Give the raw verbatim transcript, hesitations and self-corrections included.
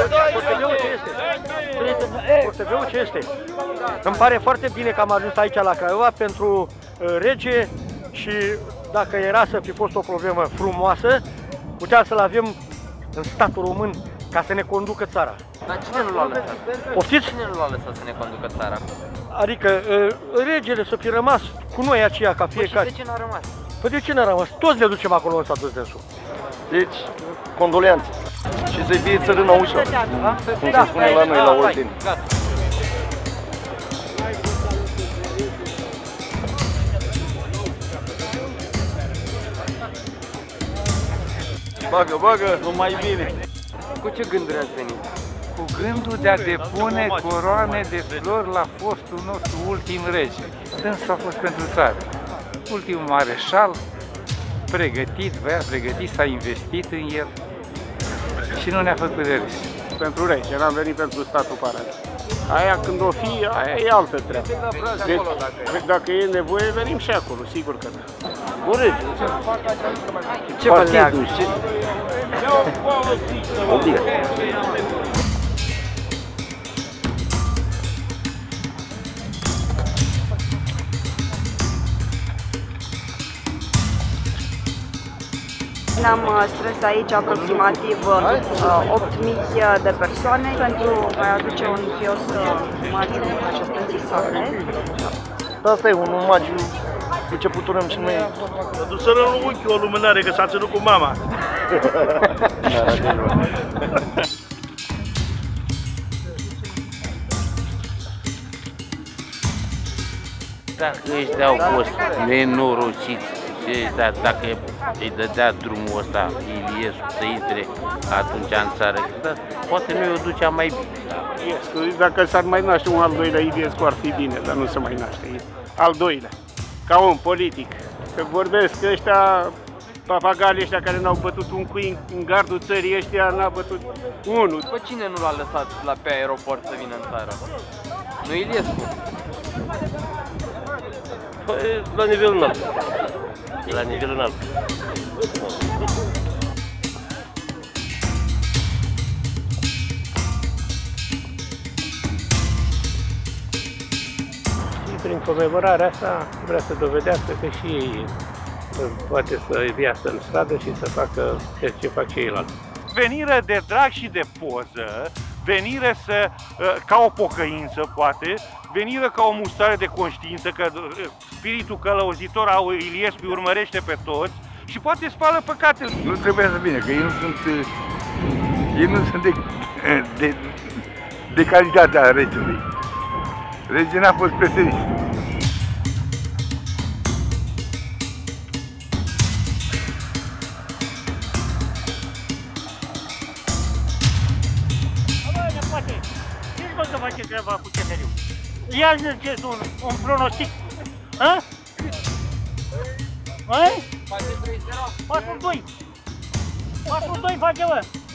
Portebeu ce este? Portebeu ce este? Îmi pare foarte bine că am ajuns aici la Craiova pentru rege și dacă era să fi fost o problemă frumoasă, putea să-l avem în statul român ca să ne conducă țara. Dar cine nu l-a lăsat? Poftiți? Cine nu l-a lăsat să ne conducă țara? Adică regele să fi rămas cu noi aceia ca fiecare. Păi și de ce n-a rămas? Păi de ce n-a rămas? Toți ne ducem acolo în statul dânsul. Deci, condoleanțe. Și să-i fie țărâna ușor, cum se spune la noi, la Olteni. Bagă, bagă, numai bine. Cu ce gânduri ați venit? Cu gândul de a depune coroane de flori la fostul nostru ultim rege. Dânsul a fost pentru țară. Ultimul mareșal, pregătit, voia pregătit, s-a investit în el și nu ne-a făcut de râs. Pentru rege, n-am venit pentru statul parat. Aia când o fi, aia e altă treabă. Deci, dacă e nevoie, venim și acolo, sigur că da. Cu rege. Ce vă leagă? Obligă. Ne-am strâns aici aproximativ opt mii de persoane pentru a aduce un pios omagiu majestății sale. Asta e un omagiu cu ce puturăm și noi. Dusără în unchi o lumânare că s-a ținut cu mama. Dacă ăștia au fost nenorociți și dacă îi dădea drumul ăsta Iliescu să intre atunci în țară, dar poate noi o duceam mai bine. Dacă s-ar mai naște un al doilea Iliescu ar fi bine, dar nu se mai naște. Al doilea, ca om politic. Că vorbesc ăștia, papagalii ăștia care n-au bătut un cui în gardul țării, ăștia n-a bătut unul. Pe cine nu l-a lăsat la pe aeroport să vină în țară? Nu Iliescu? Păi, la nivel înalt. La nivel înalt. Prin comemorarea asta vrea să dovedească că și ei poate să iasă în stradă și să facă ce fac ceilalți. Venire de drag și de poză, venire să, ca o pocăință poate, venire ca o mustrare de conștiință, că spiritul călăuzitor al Iliescu îi urmărește pe toți și poate spală păcatele. Nu trebuie să vină, că ei nu sunt, ei nu sunt de, de, de calitatea regelui. Regele n-a fost preferit. Ce să face treaba cu C F R-ul? Ia ziceți un, un pronostic. Ha? Hai? Face trei zero? patru doi. patru doi face, bă.